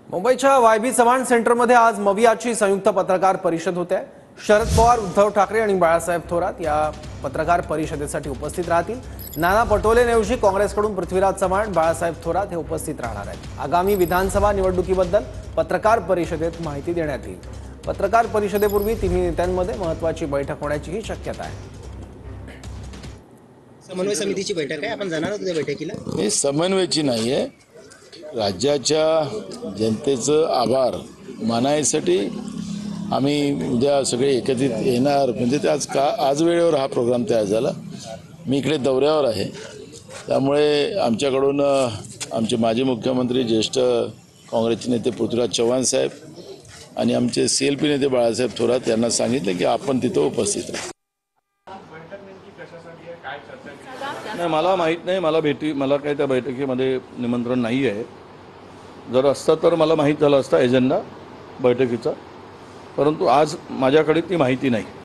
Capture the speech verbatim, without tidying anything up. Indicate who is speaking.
Speaker 1: मुंबईच्या वायबी चव्हाण सेंटरमध्ये आज मवियाची संयुक्त पत्रकार परिषद होते। शरद पवार, उद्धव ठाकरे आणि बाळासाहेब थोरात या पत्रकार परिषदेसाठी उपस्थित राहतील। नाना पटोलेंऐवजी काँग्रेसकडून पृथ्वीराज चव्हाण, बाळासाहेब थोरात हे उपस्थित राहणार आहेत। आगामी विधानसभा निवडणुकीबद्दल पत्रकार परिषदेत माहिती देण्यात येईल। पत्रकार परिषदेपूर्वी तिन्ही नेत्यांमध्ये महत्त्वाची बैठक होण्याचीही शक्यता आहे।
Speaker 2: समन्वय समितीची बैठक आहे, आपण जाणार आहोत त्या बैठकीला?
Speaker 3: हे समन्वयाची नाही आहे, राज्याच्या जनतेचं आभार मानायसाठी आम्ही उद्या सगळे एकत्रित येणार। म्हणजे ते आज का आज वेळेवर हा प्रोग्राम तयार झाला। मी इकडे दौऱ्यावर आहे, त्यामुळे आमच्याकडून आमचे माजी मुख्यमंत्री, ज्येष्ठ काँग्रेसचे नेते पृथ्वीराज चव्हाण साहेब आणि आमचे सी एल पी नेते बाळासाहेब थोरात यांना सांगितलं की आपण तिथं उपस्थित राहू।
Speaker 4: नाही, मला माहीत नाही, मला भेटी मला काही त्या बैठकीमध्ये निमंत्रण नाही आहे। जर असतं तर मला माहीत झालं असतं एजेंडा बैठकीचा, परंतु आज माझ्याकडे ती माहिती नाही।